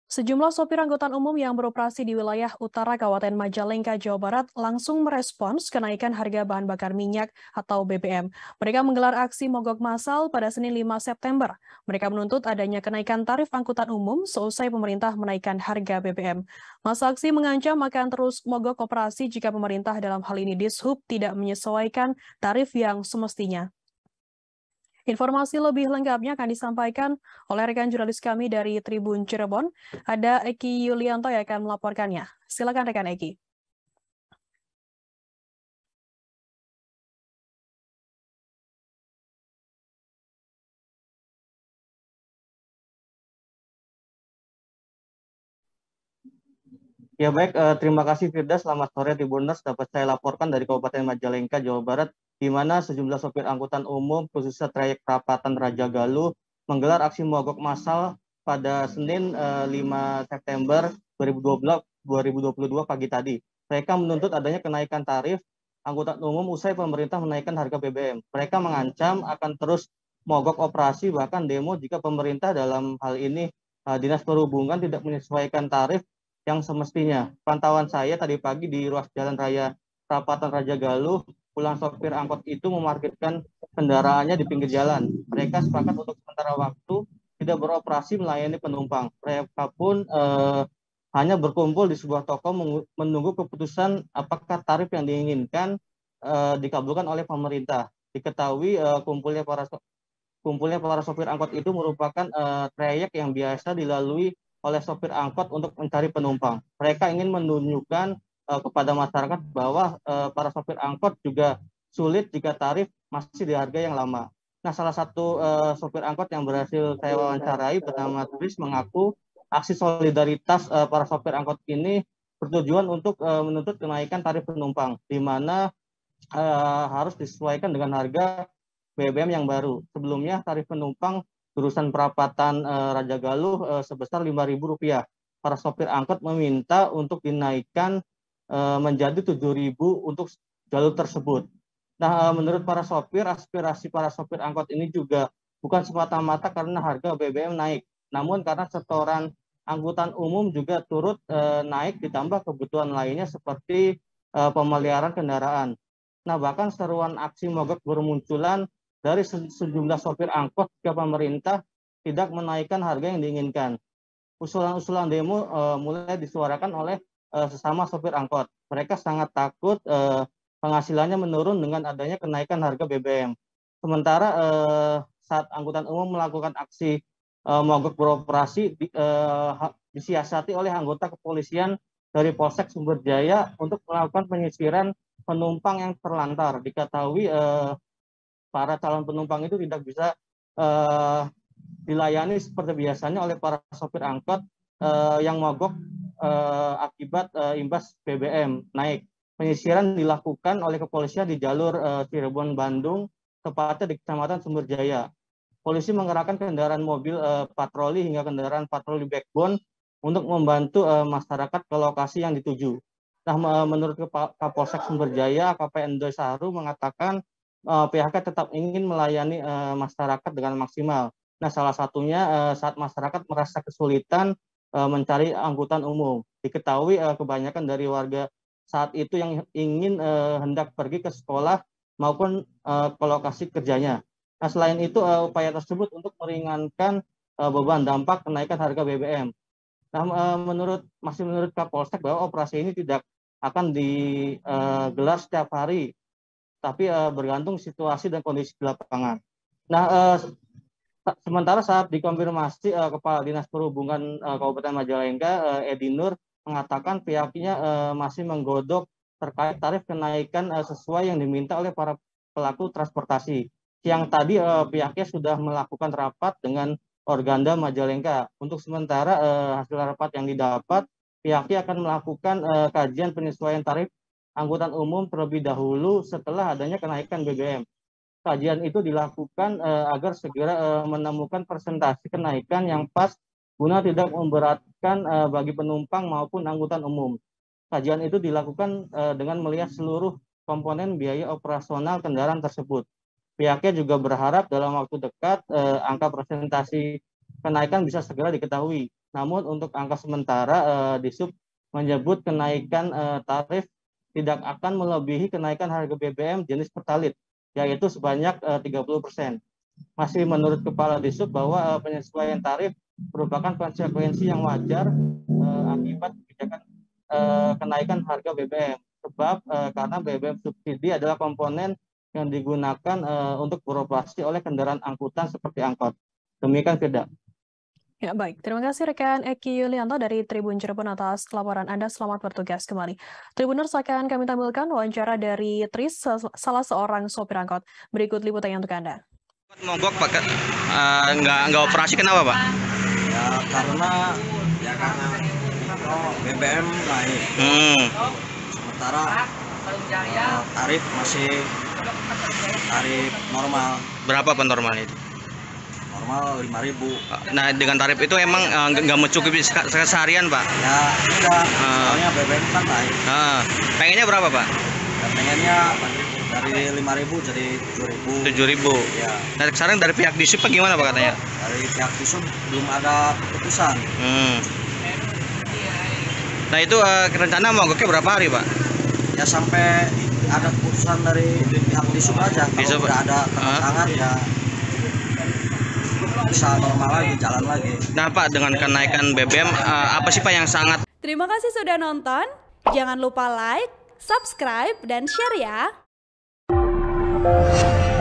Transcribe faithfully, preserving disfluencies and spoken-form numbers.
Sejumlah sopir angkutan umum yang beroperasi di wilayah utara Kabupaten Majalengka, Jawa Barat langsung merespons kenaikan harga bahan bakar minyak atau B B M. Mereka menggelar aksi mogok massal pada Senin lima September. Mereka menuntut adanya kenaikan tarif angkutan umum seusai pemerintah menaikkan harga B B M. Masa aksi mengancam akan terus mogok operasi jika pemerintah dalam hal ini Dishub tidak menyesuaikan tarif yang semestinya. Informasi lebih lengkapnya akan disampaikan oleh rekan jurnalis kami dari Tribun Cirebon. Ada Eki Yulianto yang akan melaporkannya. Silakan rekan Eki. Ya baik, eh, terima kasih Firda. Selamat sore Tribuners. Dapat saya laporkan dari Kabupaten Majalengka, Jawa Barat, di mana sejumlah sopir angkutan umum, khususnya trayek Perapatan Raja Galuh, menggelar aksi mogok massal pada Senin eh, lima September dua ribu dua puluh dua pagi tadi. Mereka menuntut adanya kenaikan tarif angkutan umum usai pemerintah menaikkan harga B B M. Mereka mengancam akan terus mogok operasi, bahkan demo jika pemerintah dalam hal ini eh, Dinas Perhubungan tidak menyesuaikan tarif yang semestinya. Pantauan saya tadi pagi di ruas jalan raya Perapatan Raja Galuh, pulang sopir angkot itu memarkirkan kendaraannya di pinggir jalan. Mereka sepakat untuk sementara waktu tidak beroperasi melayani penumpang. Mereka pun eh, hanya berkumpul di sebuah toko menunggu keputusan apakah tarif yang diinginkan eh, dikabulkan oleh pemerintah. Diketahui eh, kumpulnya para kumpulnya para sopir angkot itu merupakan uh, trayek yang biasa dilalui oleh sopir angkot untuk mencari penumpang. Mereka ingin menunjukkan uh, kepada masyarakat bahwa uh, para sopir angkot juga sulit jika tarif masih di harga yang lama. Nah, salah satu uh, sopir angkot yang berhasil saya wawancarai bernama Tris mengaku aksi solidaritas uh, para sopir angkot ini bertujuan untuk uh, menuntut kenaikan tarif penumpang, di mana uh, harus disesuaikan dengan harga B B M yang baru. Sebelumnya tarif penumpang jurusan Perapatan eh, Raja Galuh eh, sebesar lima ribu rupiah. Para sopir angkot meminta untuk dinaikkan eh, menjadi tujuh ribu untuk jalur tersebut. Nah, eh, menurut para sopir, aspirasi para sopir angkot ini juga bukan semata-mata karena harga B B M naik, namun karena setoran angkutan umum juga turut eh, naik ditambah kebutuhan lainnya seperti eh, pemeliharaan kendaraan. Nah, bahkan seruan aksi mogok bermunculan dari sejumlah sopir angkot ke pemerintah tidak menaikkan harga yang diinginkan. Usulan-usulan demo uh, mulai disuarakan oleh uh, sesama sopir angkot. Mereka sangat takut uh, penghasilannya menurun dengan adanya kenaikan harga B B M. Sementara uh, saat angkutan umum melakukan aksi uh, mogok beroperasi di, uh, disiasati oleh anggota kepolisian dari Polsek Sumber Jaya untuk melakukan penyisiran penumpang yang terlantar. Diketahui uh, para calon penumpang itu tidak bisa uh, dilayani seperti biasanya oleh para sopir angkot uh, yang mogok uh, akibat uh, imbas B B M naik. Penyisiran dilakukan oleh kepolisian di jalur uh, Cirebon Bandung, tepatnya di Kecamatan Sumber Jaya. Polisi mengerahkan kendaraan mobil uh, patroli hingga kendaraan patroli backbone untuk membantu uh, masyarakat ke lokasi yang dituju. Nah, menurut Kapolsek Sumber Jaya, A K P N Saru mengatakan uh, pihaknya tetap ingin melayani uh, masyarakat dengan maksimal. Nah, salah satunya uh, saat masyarakat merasa kesulitan uh, mencari angkutan umum. Diketahui uh, kebanyakan dari warga saat itu yang ingin uh, hendak pergi ke sekolah maupun uh, ke lokasi kerjanya. Nah, selain itu uh, upaya tersebut untuk meringankan uh, beban dampak kenaikan harga B B M. Nah, uh, menurut masih menurut Kapolsek bahwa operasi ini tidak akan digelar uh, setiap hari, tapi uh, bergantung situasi dan kondisi di lapangan. Nah, uh, sementara saat dikonfirmasi uh, Kepala Dinas Perhubungan uh, Kabupaten Majalengka, uh, Edi Nur, mengatakan pihaknya uh, masih menggodok terkait tarif kenaikan uh, sesuai yang diminta oleh para pelaku transportasi. Siang tadi uh, pihaknya sudah melakukan rapat dengan Organda Majalengka. Untuk sementara uh, hasil rapat yang didapat, pihaknya akan melakukan uh, kajian penyesuaian tarif angkutan umum terlebih dahulu setelah adanya kenaikan B B M. Kajian itu dilakukan uh, agar segera uh, menemukan persentase kenaikan yang pas guna tidak memberatkan uh, bagi penumpang maupun angkutan umum. Kajian itu dilakukan uh, dengan melihat seluruh komponen biaya operasional kendaraan tersebut. Pihaknya juga berharap dalam waktu dekat uh, angka persentase kenaikan bisa segera diketahui. Namun untuk angka sementara uh, Disub menyebut kenaikan uh, tarif tidak akan melebihi kenaikan harga B B M jenis Pertalite, yaitu sebanyak uh, tiga puluh persen. Masih menurut Kepala Disub bahwa uh, penyesuaian tarif merupakan konsekuensi yang wajar uh, akibat kebijakan uh, kenaikan harga B B M. Sebab uh, karena B B M subsidi adalah komponen yang digunakan uh, untuk beroperasi oleh kendaraan angkutan seperti angkot. Demikian Firda. Ya, baik. Terima kasih rekan Eki Yulianto dari Tribun Cirebon atas laporan Anda. Selamat bertugas kembali. Tribuners, akan kami tampilkan wawancara dari Tris, salah seorang sopir angkot. Berikut liputannya untuk Anda. Mogok Pak, uh, nggak nggak operasi kenapa Pak? Ya karena ya karena oh, B B M naik. Hmm. Sementara uh, tarif masih tarif normal. Berapa Pak normal itu? Normal lima ribu. Nah dengan tarif itu emang nggak uh, mencukupi seharian Pak? Ya enggak, uh. soalnya B B M kan naik. Uh. Pengennya berapa Pak? Ya, pengennya dari lima ribu jadi tujuh ribu. tujuh ribu. Ya. Nah sekarang dari pihak Disub gimana Pak katanya? Dari pihak Disub belum ada keputusan. Hmm. Nah itu uh, rencana mogoknya berapa hari Pak? Ya sampai ada keputusan dari pihak Disub aja. Kalau Disub. udah ada tanda tangan uh. ya bisa normal lagi, jalan lagi. Nah Pak, dengan kenaikan B B M uh, apa sih Pak yang sangat? Terima kasih sudah nonton. Jangan lupa like, subscribe, dan share ya.